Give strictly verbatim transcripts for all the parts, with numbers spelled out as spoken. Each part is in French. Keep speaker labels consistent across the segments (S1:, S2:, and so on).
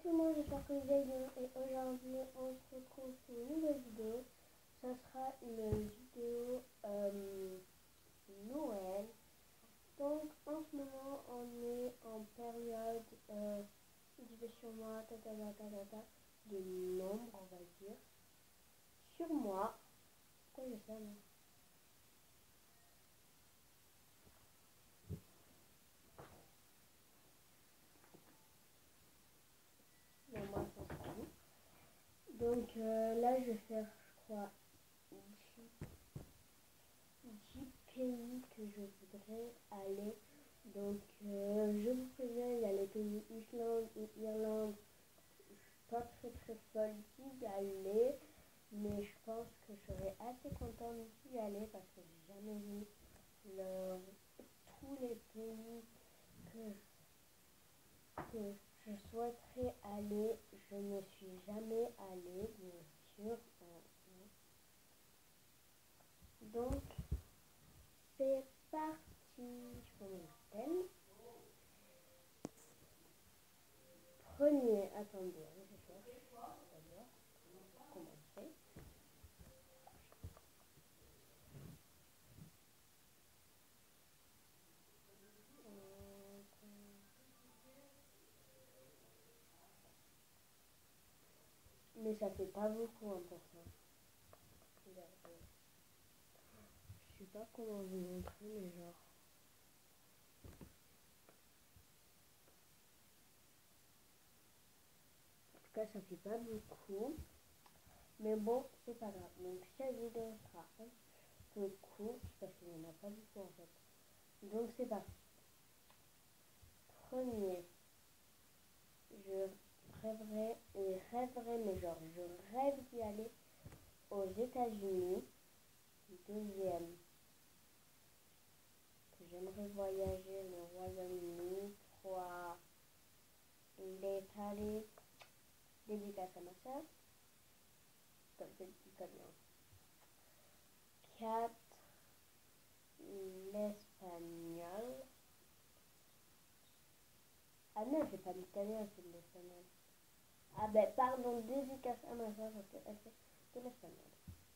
S1: tout le monde, j'espère que vous allez bien et aujourd'hui on se retrouve pour une nouvelle vidéo. Ça sera une vidéo euh, Noël. Donc en ce moment on est en période euh, je vais sur moi, ta, ta, ta, ta, ta, ta, de nombre on va dire. Sur moi, pourquoi je sais non Non, moi ça sera bon. Donc euh, là je vais faire je crois dix pays que je voudrais aller. Donc euh, je vous préviens, il y a les pays Islande et Irlande. Je suis pas très très folle d'y aller, mais je pense que je serais assez contente d'y aller parce que j'ai jamais vu le, tous les pays que, que je souhaiterais aller. Je ne suis jamais allée, bien sûr. Donc c'est parti. Je prends mon thème. Premier, attendez, hein, je cherche d'abord pour commencer. Mais ça fait pas beaucoup hein, pour ça. Regardez. Je sais pas comment vous montrer, mais genre. En tout cas, ça fait pas beaucoup. Mais bon, c'est pas grave. Donc, cette vidéo sera un peu courte parce qu'il n'y en a pas beaucoup en fait. Donc, c'est parti. Premier, je rêverais, et rêverais, mais genre, je rêve d'y aller aux États-Unis. Deuxième, que j'aimerais voyager le Royaume-Uni. Trois, l'Italie. Dédicace à ma soeur. Comme c'est italien. quatre. L'espagnol. Ah non, c'est pas l'italien, c'est l'espagnol. Ah ben pardon, dédicace à ma soeur parce qu'elle fait de l'espagnol.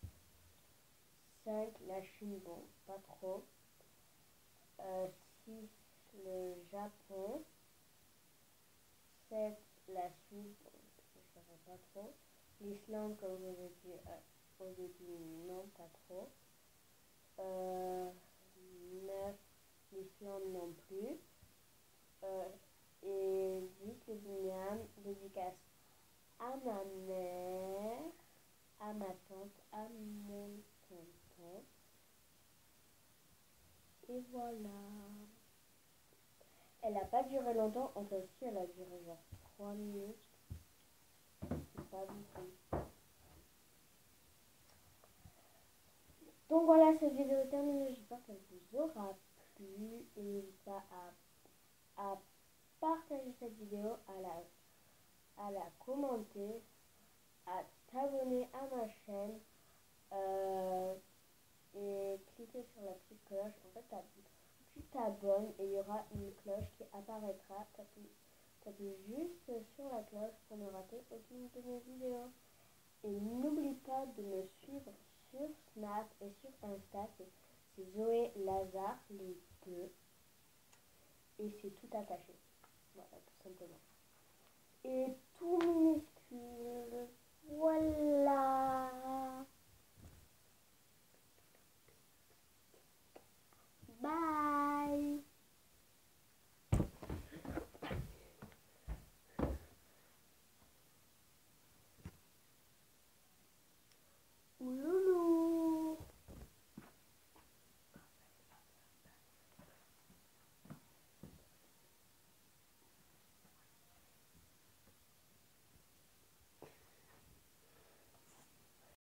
S1: cinq. La Chine, bon, pas trop. Euh, six. Le Japon. sept. La Suisse, bon, je ne savais pas trop. L'Islande, comme je vous ai dit euh, au début, non, pas trop. Euh, neuf. L'Islande non plus. Euh, et dix. Le Bignam. Dédicace à ma mère, à ma tante, à mon tonton. Et voilà. Elle n'a pas duré longtemps, en fait, si elle a duré genre trois minutes. C'est pas beaucoup. Donc voilà, cette vidéo est terminée. J'espère qu'elle vous aura plu. Et n'hésitez pas à, à partager cette vidéo, à la, à la commenter, à t'abonner à ma chaîne. Euh, et cliquer sur la petite cloche. En fait, tu t'abonnes et il y aura une cloche qui apparaîtra. T'appuies juste sur la cloche pour ne rater aucune de mes vidéos. Et n'oublie pas de me suivre sur Snap et sur Insta. C'est Zoé Lazare, les deux. Et c'est tout attaché. Voilà, tout simplement. Et